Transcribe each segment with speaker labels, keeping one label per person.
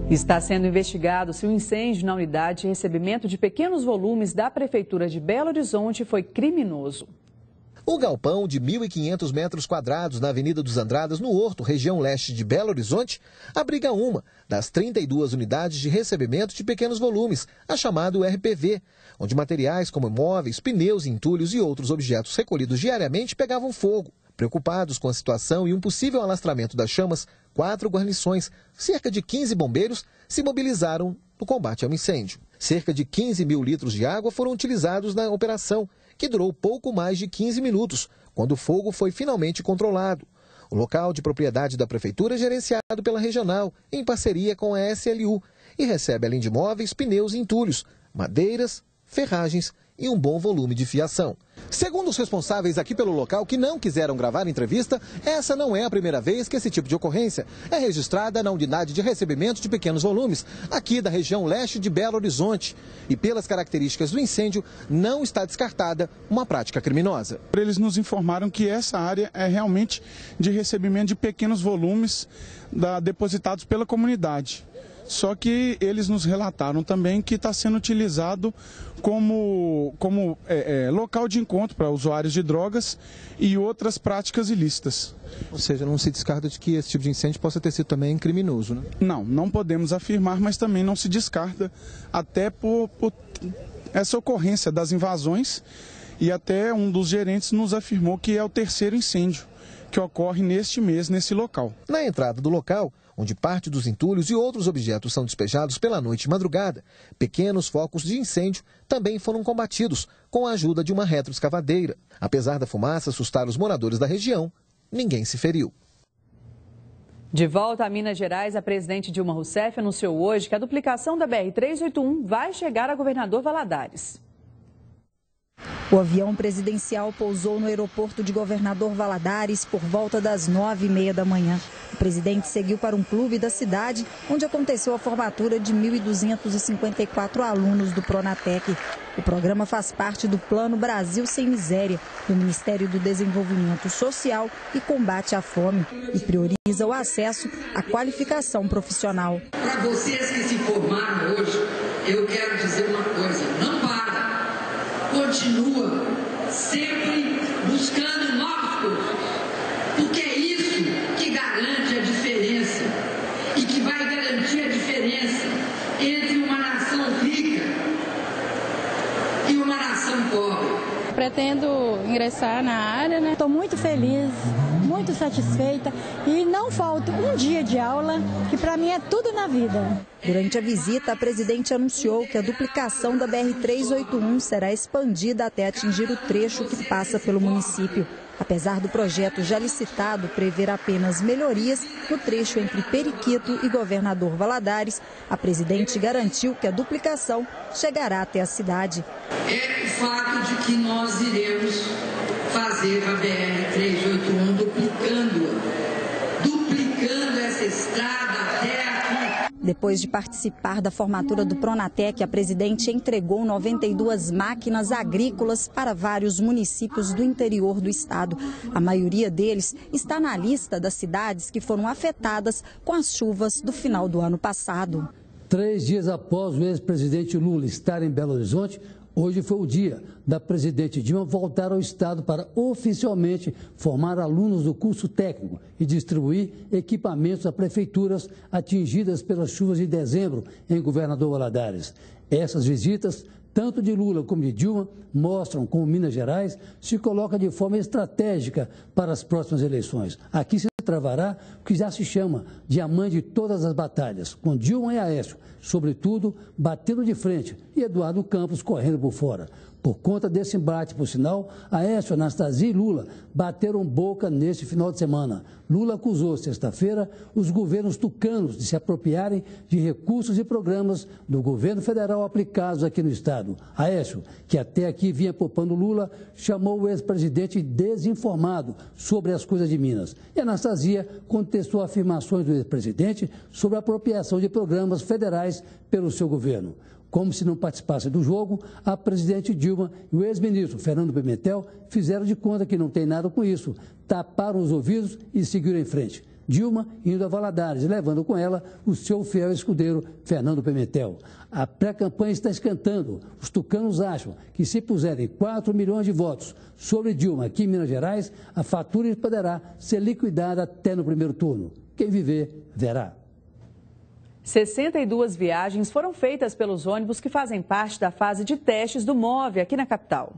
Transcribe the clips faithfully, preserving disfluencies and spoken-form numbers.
Speaker 1: Está sendo investigado se o incêndio na unidade de recebimento de pequenos volumes da Prefeitura de Belo Horizonte foi criminoso.
Speaker 2: O galpão de mil e quinhentos metros quadrados na Avenida dos Andradas, no Horto, região leste de Belo Horizonte, abriga uma das trinta e duas unidades de recebimento de pequenos volumes, a chamada U R P V, onde materiais como móveis, pneus, entulhos e outros objetos recolhidos diariamente pegavam fogo. Preocupados com a situação e um possível alastramento das chamas, quatro guarnições, cerca de quinze bombeiros, se mobilizaram no combate ao incêndio. Cerca de quinze mil litros de água foram utilizados na operação, que durou pouco mais de quinze minutos, quando o fogo foi finalmente controlado. O local de propriedade da Prefeitura é gerenciado pela Regional, em parceria com a S L U, e recebe, além de móveis, pneus e entulhos, madeiras, ferragens e um bom volume de fiação. Segundo os responsáveis aqui pelo local, que não quiseram gravar entrevista, essa não é a primeira vez que esse tipo de ocorrência é registrada na unidade de recebimento de pequenos volumes, aqui da região leste de Belo Horizonte. E pelas características do incêndio, não está descartada uma prática criminosa.
Speaker 3: Eles nos informaram que essa área é realmente de recebimento de pequenos volumes da, depositados pela comunidade. Só que eles nos relataram também que está sendo utilizado como, como é, é, local de encontro para usuários de drogas e outras práticas ilícitas.
Speaker 2: Ou seja, não se descarta de que esse tipo de incêndio possa ter sido também criminoso, né?
Speaker 3: Não, não podemos afirmar, mas também não se descarta, até por, por essa ocorrência das invasões, e até um dos gerentes nos afirmou que é o terceiro incêndio que ocorre neste mês, nesse local.
Speaker 2: Na entrada do local, onde parte dos entulhos e outros objetos são despejados pela noite e madrugada, pequenos focos de incêndio também foram combatidos com a ajuda de uma retroescavadeira. Apesar da fumaça assustar os moradores da região, ninguém se feriu.
Speaker 1: De volta a Minas Gerais, a presidente Dilma Rousseff anunciou hoje que a duplicação da B R trezentos e oitenta e um vai chegar a Governador Valadares.
Speaker 4: O avião presidencial pousou no aeroporto de Governador Valadares por volta das nove e meia da manhã. O presidente seguiu para um clube da cidade, onde aconteceu a formatura de mil duzentos e cinquenta e quatro alunos do Pronatec. O programa faz parte do Plano Brasil Sem Miséria, do Ministério do Desenvolvimento Social e Combate à Fome, e prioriza o acesso à qualificação profissional.
Speaker 5: Para vocês que se formaram hoje, eu quero dizer uma coisa: não para. Continua sempre buscando novos cursos, porque é isso que garante a diferença e que vai garantir a diferença entre uma nação rica e uma nação pobre.
Speaker 6: Pretendo ingressar na área, né?
Speaker 7: Estou muito feliz, muito satisfeita e não falta um dia de aula, que para mim é tudo na vida.
Speaker 4: Durante a visita, a presidente anunciou que a duplicação da B R trezentos e oitenta e um será expandida até atingir o trecho que passa pelo município. Apesar do projeto já licitado prever apenas melhorias no trecho entre Periquito e Governador Valadares, a presidente garantiu que a duplicação chegará até a cidade.
Speaker 5: É o fato de que nós iremos fazer a B R trezentos e oitenta e um duplicando-a, duplicando essa estrada até aqui.
Speaker 4: Depois de participar da formatura do Pronatec, a presidente entregou noventa e duas máquinas agrícolas para vários municípios do interior do estado. A maioria deles está na lista das cidades que foram afetadas com as chuvas do final do ano passado.
Speaker 8: Três dias após o ex-presidente Lula estar em Belo Horizonte, hoje foi o dia da presidente Dilma voltar ao estado para oficialmente formar alunos do curso técnico e distribuir equipamentos a prefeituras atingidas pelas chuvas de dezembro em Governador Valadares. Essas visitas, tanto de Lula como de Dilma, mostram como Minas Gerais se coloca de forma estratégica para as próximas eleições. Aqui se travará o que já se chama de a mãe de todas as batalhas, com Dilma e Aécio, sobretudo, batendo de frente, e Eduardo Campos correndo por fora. Por conta desse embate, por sinal, Aécio, Anastasia e Lula bateram boca neste final de semana. Lula acusou, sexta-feira, os governos tucanos de se apropriarem de recursos e programas do governo federal aplicados aqui no estado. Aécio, que até aqui vinha poupando Lula, chamou o ex-presidente desinformado sobre as coisas de Minas. E Anastasia contestou afirmações do ex-presidente sobre a apropriação de programas federais pelo seu governo. Como se não participasse do jogo, a presidente Dilma e o ex-ministro Fernando Pimentel fizeram de conta que não tem nada com isso, taparam os ouvidos e seguiram em frente. Dilma indo a Valadares, levando com ela o seu fiel escudeiro, Fernando Pimentel. A pré-campanha está esquentando. Os tucanos acham que se puserem quatro milhões de votos sobre Dilma aqui em Minas Gerais, a fatura poderá ser liquidada até no primeiro turno. Quem viver, verá.
Speaker 1: sessenta e duas viagens foram feitas pelos ônibus que fazem parte da fase de testes do MOVE aqui na capital.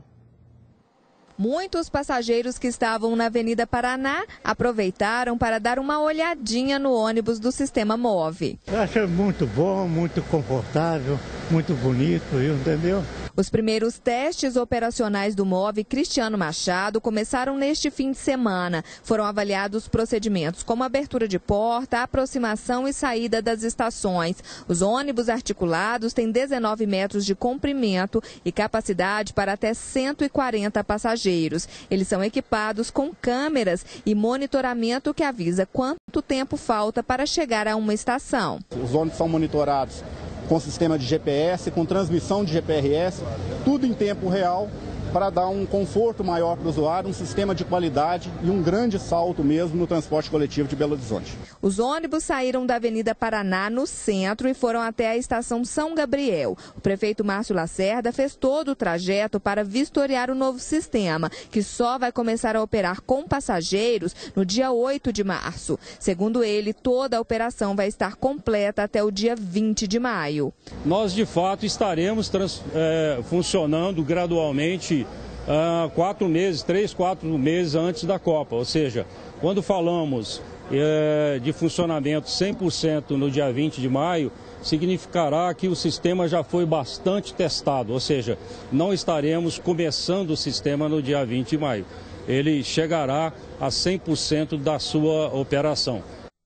Speaker 9: Muitos passageiros que estavam na Avenida Paraná aproveitaram para dar uma olhadinha no ônibus do sistema MOVE.
Speaker 10: Eu acho muito bom, muito confortável, muito bonito, entendeu?
Speaker 9: Os primeiros testes operacionais do MOVE Cristiano Machado começaram neste fim de semana. Foram avaliados procedimentos como abertura de porta, aproximação e saída das estações. Os ônibus articulados têm dezenove metros de comprimento e capacidade para até cento e quarenta passageiros. Eles são equipados com câmeras e monitoramento que avisa quanto tempo falta para chegar a uma estação.
Speaker 11: Os ônibus são monitorados com sistema de G P S, com transmissão de G P R S, tudo em tempo real para dar um conforto maior para o usuário, um sistema de qualidade e um grande salto mesmo no transporte coletivo de Belo Horizonte.
Speaker 9: Os ônibus saíram da Avenida Paraná, no centro, e foram até a estação São Gabriel. O prefeito Márcio Lacerda fez todo o trajeto para vistoriar o novo sistema, que só vai começar a operar com passageiros no dia oito de março. Segundo ele, toda a operação vai estar completa até o dia vinte de maio.
Speaker 12: Nós, de fato, estaremos trans, é, funcionando gradualmente Uh, quatro meses, três, quatro meses antes da Copa. Ou seja, quando falamos uh, de funcionamento cem por cento no dia vinte de maio, significará que o sistema já foi bastante testado. Ou seja, não estaremos começando o sistema no dia vinte de maio. Ele chegará a cem por cento da sua operação.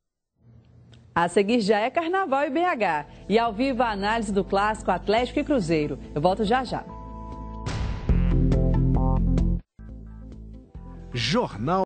Speaker 1: A seguir já é Carnaval e B H. E ao vivo a análise do clássico Atlético e Cruzeiro. Eu volto já já.
Speaker 13: Jornal